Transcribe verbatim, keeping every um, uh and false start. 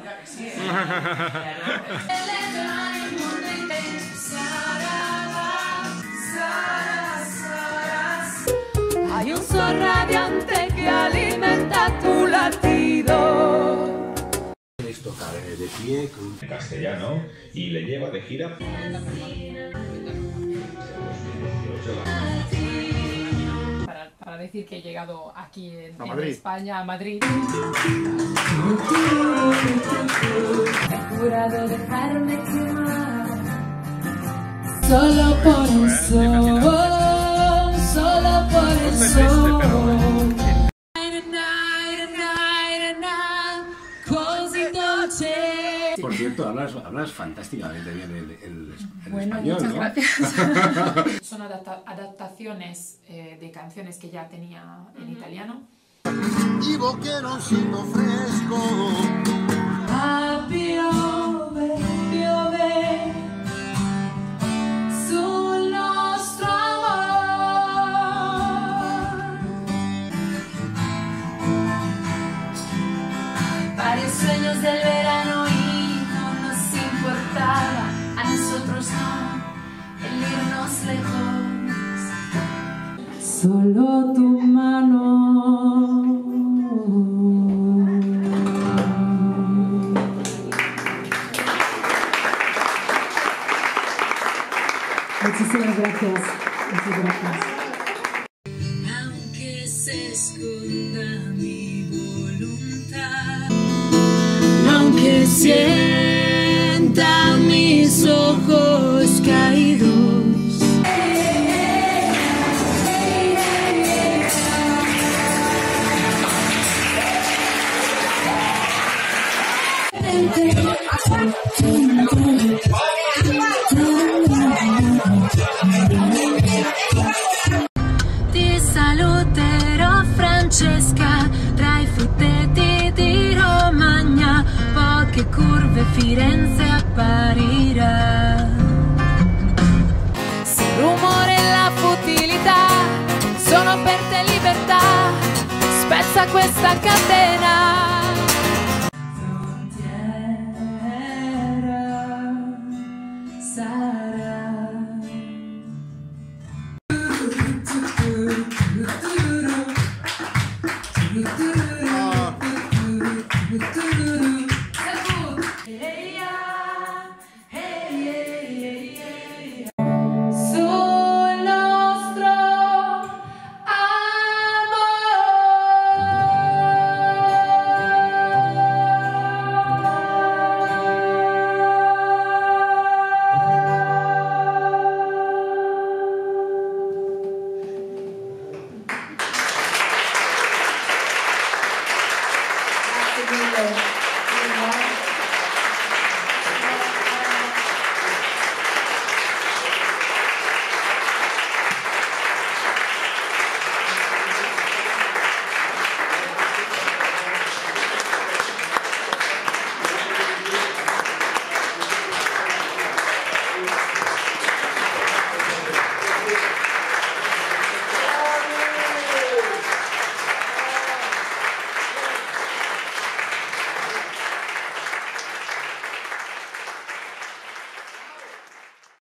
Hay un sol radiante que alimenta tu latido. Quieres tocar de pie con castellano y le lleva de gira. Para, para decir que he llegado aquí en, en Madrid. España, a Madrid. He jurado dejarme quemar solo por el sol, solo por el sol. Por cierto, hablas, hablas fantásticamente bien el, el, el Bueno, español, muchas ¿no? gracias. Son adapta adaptaciones eh, de canciones que ya tenía en italiano. Y boqueroncito fresco. A piove, piove sul nostro amor. Varios sueños del verano y no nos importaba, a nosotros no, el irnos lejos. Solo tu mano. Muchísimas gracias. Muchas gracias. Aunque se esconda mi voluntad, aunque sienta mis ojos caídos. Ti saluterò Francesca, tra i frutteti di Romagna, poche curve Firenze apparirà. Se il rumore e la futilità sono per te libertà, spezza questa catena. Sul nostro amor.